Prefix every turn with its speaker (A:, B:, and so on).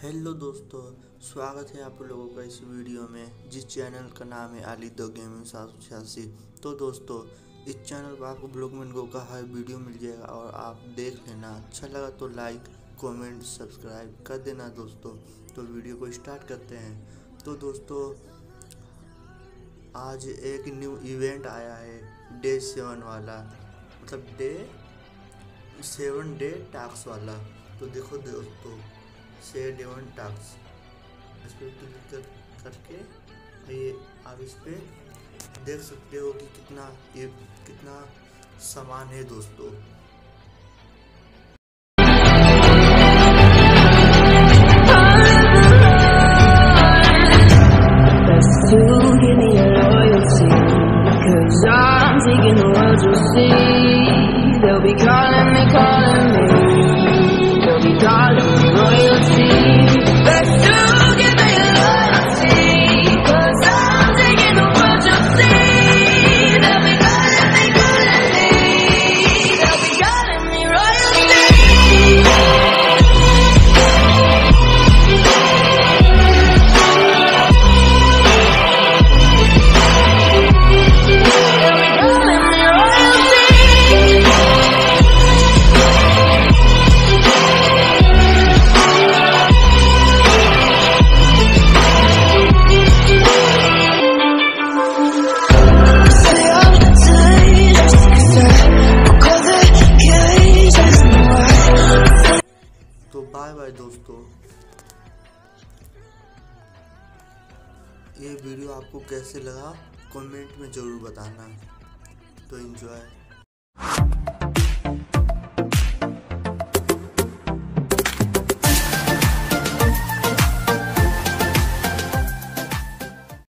A: Hello दोस्तों, स्वागत है आप लोगों का इस वीडियो में जिस चैनल का नाम है अली द गेमिंग 786। तो दोस्तों, इस चैनल पर आपको ब्लॉगमैन गो का हर वीडियो मिल जाएगा और आप देख लेना। अच्छा लगा तो लाइक कमेंट सब्सक्राइब कर देना दोस्तों। तो वीडियो को स्टार्ट करते हैं। तो दोस्तों, आज एक न्यू इवेंट आया है डे 7 वाला, मतलब डे 7 डे टास्क वाला। तो देखो दोस्तों, शेयर डेवन टास्क, इस पर क्लिक करके ये आप इस पर देख सकते हो कि कितना सामान है दोस्तों। तो बाय बाय दोस्तों। ये वीडियो आपको कैसे लगा कमेंट में ज़रूर बताना। तो एंजॉय।